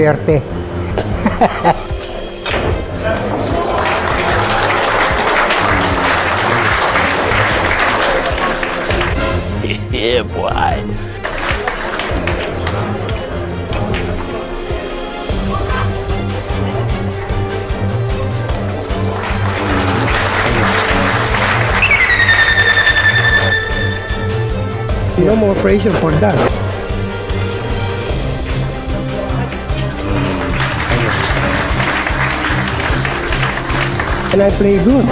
Duterte. Yeah, boy. No more pressure for that. And I play good.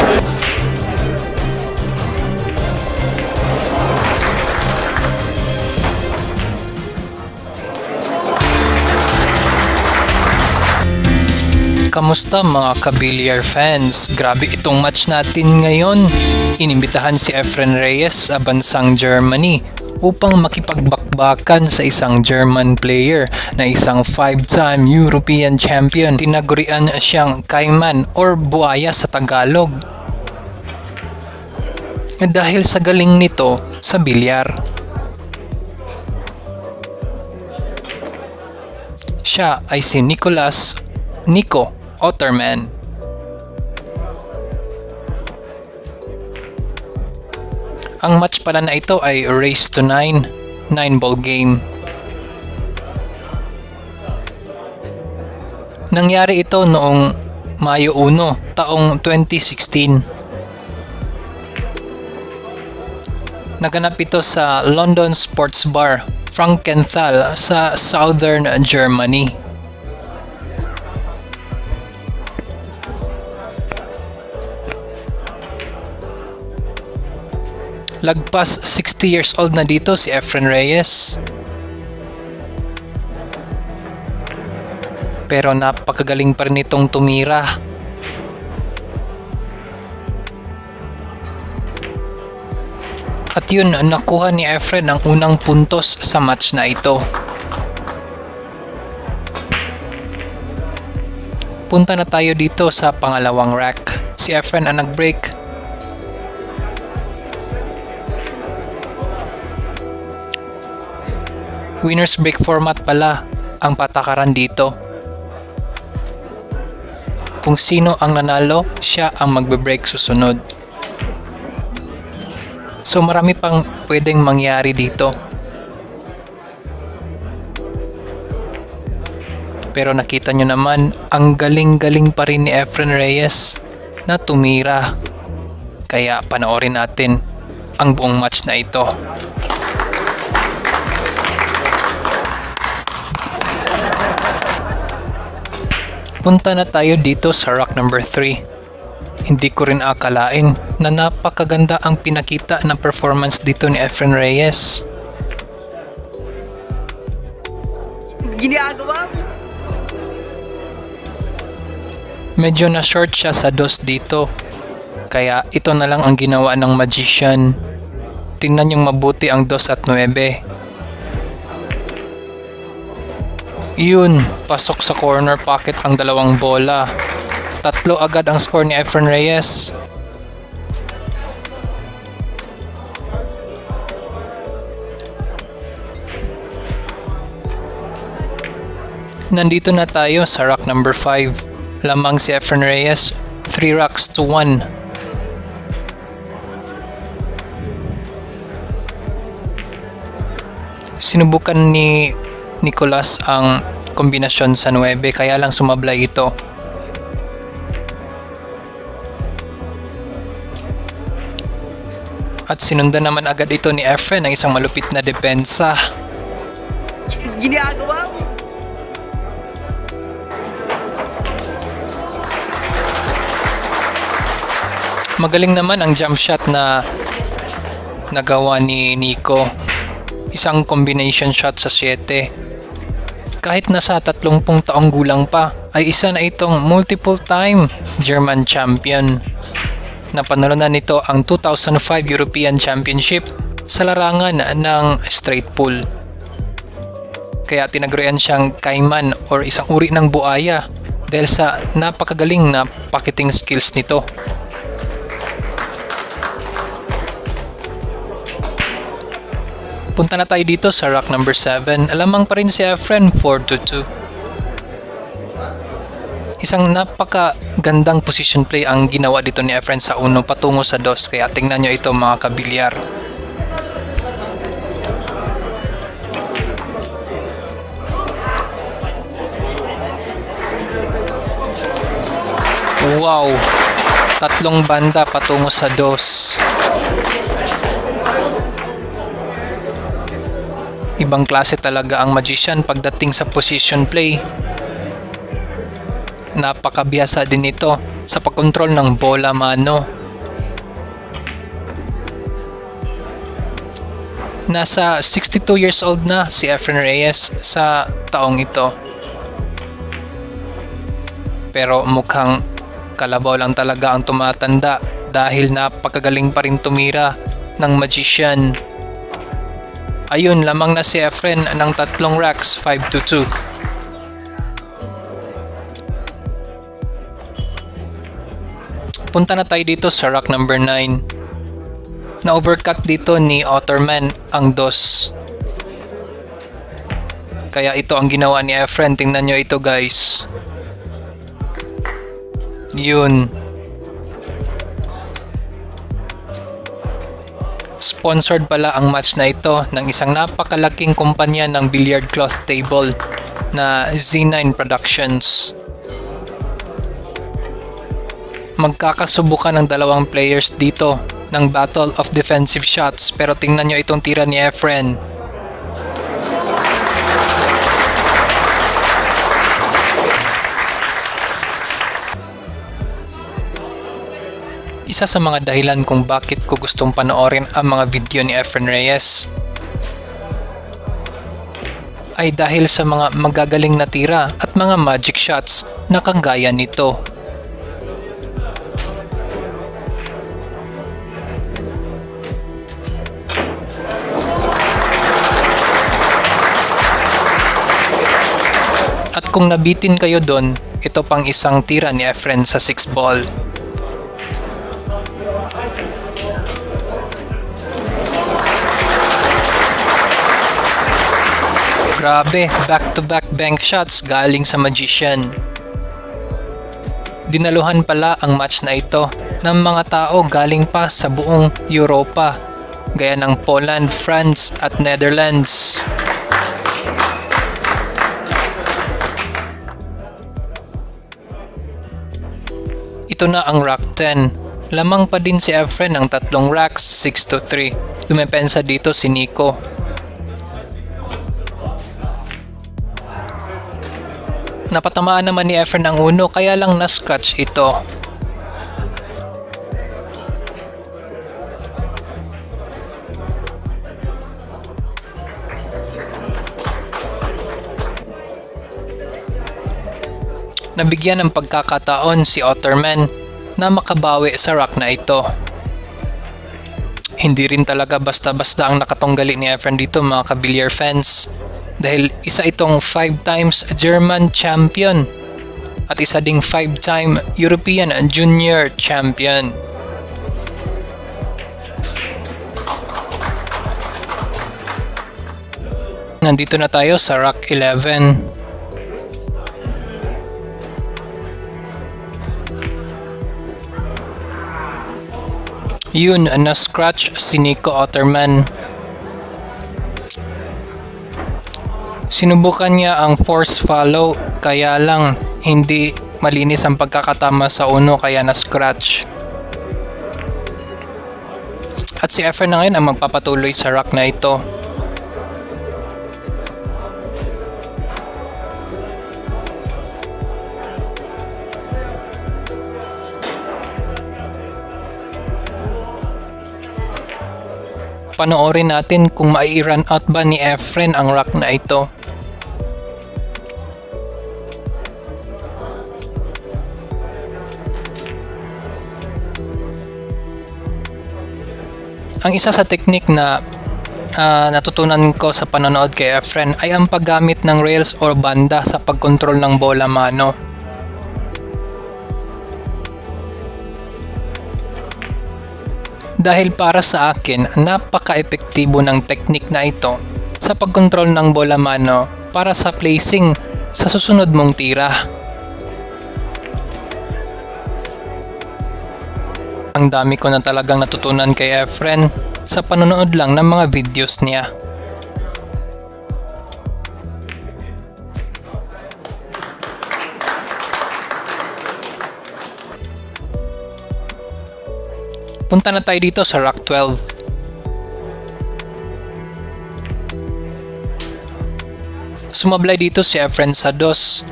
Kamusta mga ka-Villar fans? Grabe itong match natin ngayon. Inimbitahan si Efren Reyes sa bansang Germany upang makipagbakbakan sa isang German player na isang 5-time European champion. Tinagurian siyang Cayman or buaya sa Tagalog. Dahil sa galing nito sa bilyar. Siya ay si Nico Otterman. Ang match pala na ito ay race to 9 ball game. Nangyari ito noong Mayo 1, taong 2016. Naganap ito sa London Sports Bar, Frankenthal sa Southern Germany. Lagpas 60 years old na dito si Efren Reyes. Pero napakagaling pa rin itong tumira. At yun, nakuha ni Efren ang unang puntos sa match na ito. Punta na tayo dito sa pangalawang rack. Si Efren ang nag-break. Winners break format pala ang patakaran dito. Kung sino ang nanalo, siya ang magbe-break susunod. So marami pang pwedeng mangyari dito. Pero nakita nyo naman, ang galing-galing pa rin ni Efren Reyes na tumira. Kaya panoorin natin ang buong match na ito. Punta na tayo dito sa rock number 3. Hindi ko rin akalain na napakaganda ang pinakita na performance dito ni Efren Reyes. Ginagawa? Medyo na short siya sa dos dito. Kaya ito na lang ang ginawa ng magician. Tingnan niyong mabuti ang 2 at 9. Yun, pasok sa corner pocket ang dalawang bola. 3 agad ang score ni Efren Reyes. Nandito na tayo sa rock number 5. Lamang si Efren Reyes, 3 rocks to 1. Sinubukan ni Nicolas ang kombinasyon sa 9 kaya lang sumablay ito. At sinundan naman agad ito ni Efren ng isang malupit na depensa. Ginagawa mo? Magaling naman ang jump shot na nagawa ni Nico. Isang combination shot sa 7. Kahit nasa 30 taong gulang pa, ay isa na itong multiple time German champion. Napanalunan nito ang 2005 European Championship sa larangan ng straight pull. Kaya tinagurian siyang Cayman or isang uri ng buaya dahil sa napakagaling na pocketing skills nito. Punta na tayo dito sa rock number 7. Alamang pa rin si Efren, 4-2. Isang napakagandang position play ang ginawa dito ni Efren sa 1 patungo sa 2. Kaya tingnan nyo ito mga kabilyar. Wow! Tatlong banda patungo sa 2. Ibang klase talaga ang magician pagdating sa position play. Napakabihasa din ito sa pagkontrol ng bola mano. Nasa 62 years old na si Efren Reyes sa taong ito. Pero mukhang kalabaw lang talaga ang tumatanda dahil napakagaling pa rin tumira ng magician. Ayun, lamang na si Efren ng 3 racks, 5-2. Punta na tayo dito sa rack number 9. Na-overcut dito ni Otterman ang 2. Kaya ito ang ginawa ni Efren. Tingnan nyo ito guys. Yun. Sponsored pala ang match na ito ng isang napakalaking kumpanya ng billiard cloth table na Z9 Productions. Magkakasubukan ng dalawang players dito ng battle of defensive shots, pero tingnan nyo itong tira ni Efren. Isa sa mga dahilan kung bakit ko gustong panoorin ang mga video ni Efren Reyes ay dahil sa mga magagaling na tira at mga magic shots na kagaya nito. At kung nabitin kayo doon, ito pang isang tira ni Efren sa 6 ball. Grabe, back-to-back bank shots galing sa magician. Dinaluhan pala ang match na ito ng mga tao galing pa sa buong Europa, gaya ng Poland, France at Netherlands. Ito na ang rack 10. Lamang pa din si Efren ng 3 racks, 6-3. Dumepensa dito si Nico. Napatamaan naman ni Efren ang 1, kaya lang na-scratch ito. Nabigyan ng pagkakataon si Otterman na makabawi sa rack na ito. Hindi rin talaga basta-basta ang nakatunggali ni Efren dito mga kabilyar fans, dahil isa itong 5 times German champion at isa ding 5-time European Junior champion. Nandito na tayo sa rack 11. Yun, na-scratch si Nico Otterman. Sinubukan niya ang force follow, kaya lang hindi malinis ang pagkakatama sa 1, kaya na-scratch. At si Efren na ngayon ang magpapatuloy sa rack na ito. Panoorin natin kung mai-run out ba ni Efren ang rack na ito. Ang isa sa teknik na natutunan ko sa panonood kay Efren ay ang paggamit ng rails o banda sa pagkontrol ng bola mano. Dahil para sa akin, napaka-epektibo ng teknik na ito sa pagkontrol ng bola mano para sa placing sa susunod mong tira. Ang dami ko na talagang natutunan kay Efren sa panonood lang ng mga videos niya. Punta na tayo dito sa Rock 12. Sumablay dito si Efren sa dos.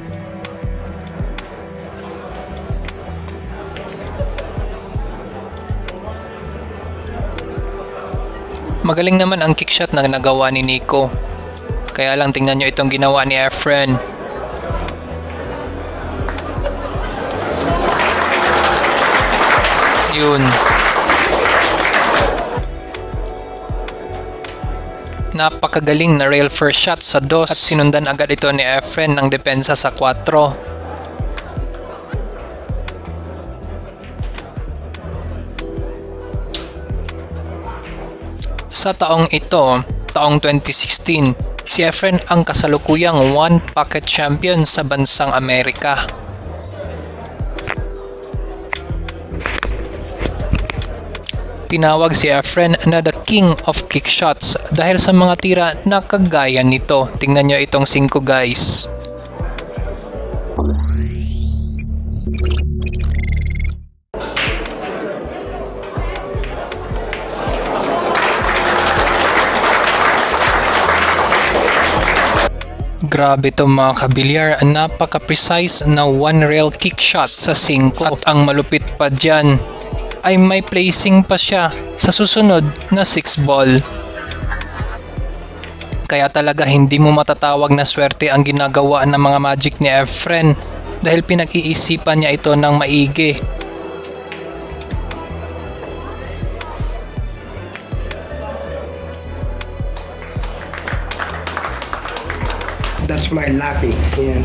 Magaling naman ang kickshot na nagawa ni Nico. Kaya lang tingnan nyo itong ginawa ni Efren. Yun. Napakagaling na rail first shot sa dos at sinundan agad ito ni Efren ng depensa sa 4. Sa taong ito, taong 2016, si Efren ang kasalukuyang one pocket champion sa bansang Amerika. Tinawag si Efren na the king of kick shots dahil sa mga tira na kagaya nito. Tingnan nyo itong 5 guys. Grabe to mga kabilyar, napaka-precise na one rail kick shot sa 5 at ang malupit pa dyan ay may placing pa siya sa susunod na 6 ball. Kaya talaga hindi mo matatawag na swerte ang ginagawa ng mga magic ni Efren dahil pinag-iisipan niya ito ng maigi. That's my laughing. Yan.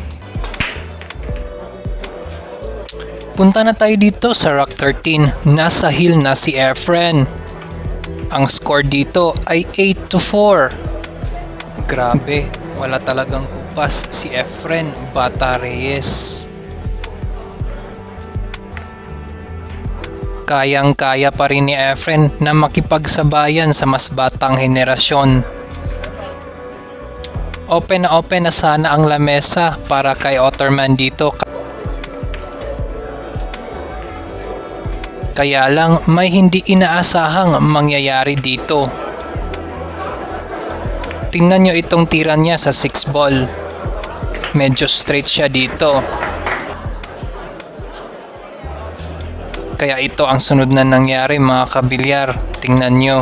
Punta na tayo dito sa Rock 13. Nasa hill na si Efren. Ang score dito ay 8-4. Grabe, wala talagang kupas si Efren Bata Reyes. Kayang-kaya pa rin ni Efren na makipagsabayan sa mas batang henerasyon. Open na sana ang lamesa para kay Otterman dito. Kaya lang may hindi inaasahang mangyayari dito. Tingnan nyo itong tira niya sa 6 ball. Medyo straight siya dito. Kaya ito ang sunod na nangyari mga kabilyar. Tingnan nyo.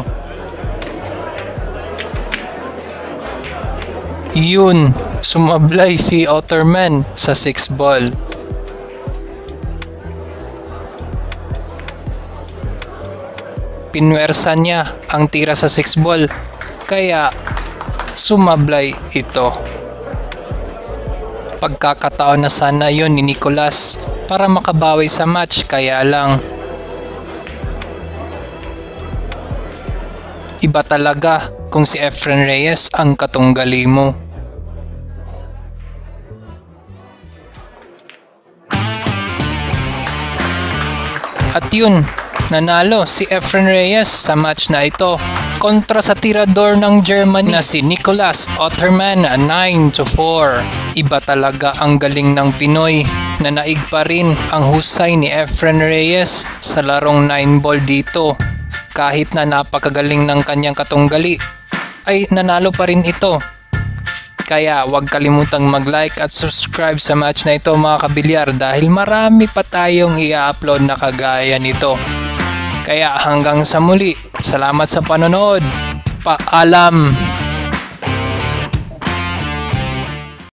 Yun, sumablay si Otterman sa 6 ball. Pinwersa niya ang tira sa 6 ball, kaya sumablay ito. Pagkakataon na sana yon ni Nicolas para makabawi sa match, kaya lang iba talaga kung si Efren Reyes ang katunggali mo. At yun, nanalo si Efren Reyes sa match na ito kontra sa tirador ng Germany na si Nicolas Otterman 9-4. Iba talaga ang galing ng Pinoy na naig pa rin ang husay ni Efren Reyes sa larong 9 ball dito. Kahit na napakagaling ng kanyang katunggali, ay nanalo pa rin ito. Kaya huwag kalimutang mag-like at subscribe sa match na ito mga kabilyar dahil marami pa tayong i-upload na kagaya nito. Kaya hanggang sa muli, salamat sa panonood. Paalam!